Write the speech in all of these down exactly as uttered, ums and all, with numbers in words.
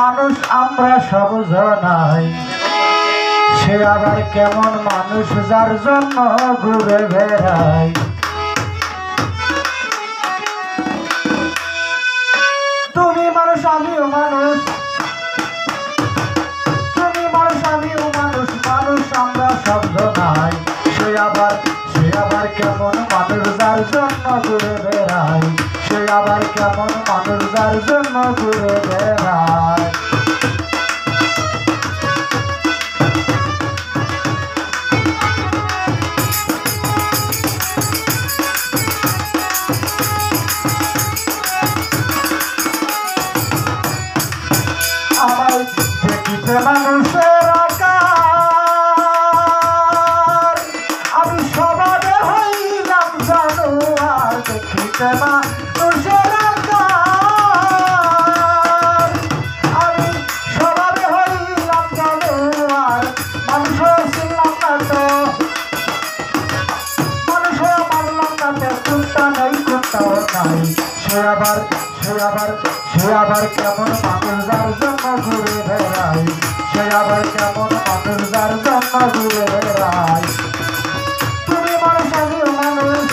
মানুষ আমরা সব জানাই, সে আবার কেমন মানুষ যার জন্য ঘুরে বেড়াই। তুমি মানুষ আমিও মানুষ, তুমি মানুষ আমিও মানুষ, মানুষ আমরা সব জানাই, সে আবার সে আবার কেমন মানুষ যার জন্য ঘুরে বেড়াই, সে আবার কেমন মানুষ যার জন্য ঘুরে বেড়াই। আমার দেখিতে মানুষের আকার, আমি সবারে হইলাম জানোয়ার। দেখিতে মানুষের আকার, আমি সবারে হইলাম জানোয়ার। মানুষ ছিলাম না তো, মানুষ মানলাম না তো, কোনটা নাই কোনটাও নাই। সে আবার সে আবার সে আবার কেমন মানুষ যার জন্য ঘুরে বেড়াই, সে আবার কেমন মানুষ যার জন্য ঘুরে বেড়াই। তুমি মানুষ আমিও মানুষ,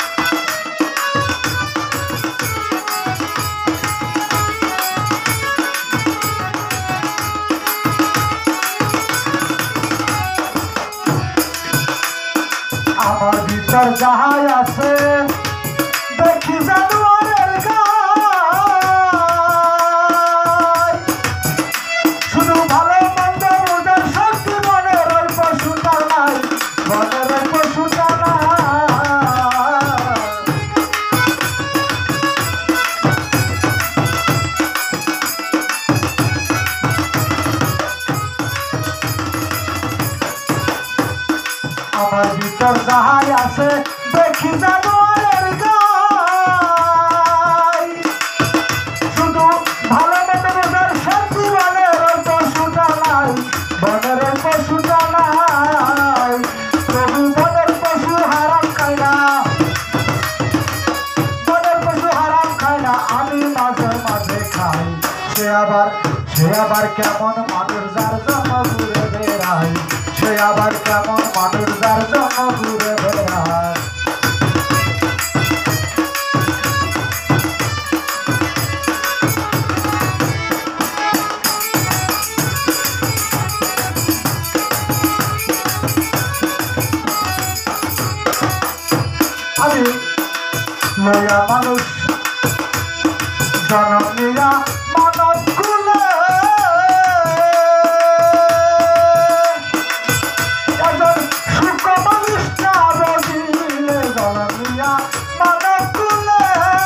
আমার ভিতর যাহাই আছে দেখি জানোয়ারের গায়, শুধু ভালো মন্দ বোঝার শক্তি মনের ওই পশুটা নাই, মনের ওই পশুটা নাই। আমার ভিতর যাহাই আছে দেখি জানোয়ারের গায়, শুধু ভালো মতো বোঝার শক্তি মনের ওই পশুটা নাই, মনের ওই পশুটা নাই। প্রভু মনের পশু হারাম খাই না, মনের পশু হারাম খাই না, আমি মাঝে মাঝে খাই। সে আবার সে আবার কেমন মানুষ যার জন্য ঘুরে বেড়াই, সে আবার কেমন মানুষ যার জন্য ঘুরে বেড়ায়। আমি লয়া মানুষ জনম নিয়া মানব কুলে, একজন সুখ মানুষ না বলিলে জনম নিয়া মানব কুলে,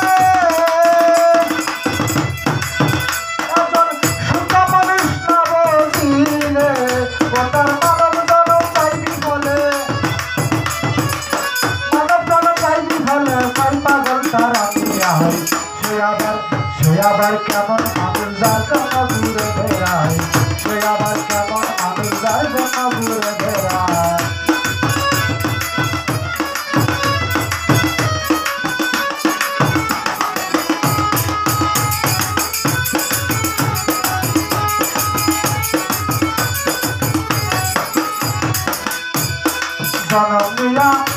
একজন সুখ মানুষ না বলিলে ওটার মানব জনম পাইবি বলে, মানব জনম পাইবি বলে পাই পাগল তারা হয়। সে আবার সে আবার কেমন মানুষ যার জন্য ঘুরে বেড়ায়, সে আবার কেমন মানুষ যার জন্য ঘুরে বেড়ায়। জনম নিয়া